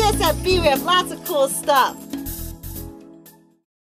us at B. We have lots of cool stuff.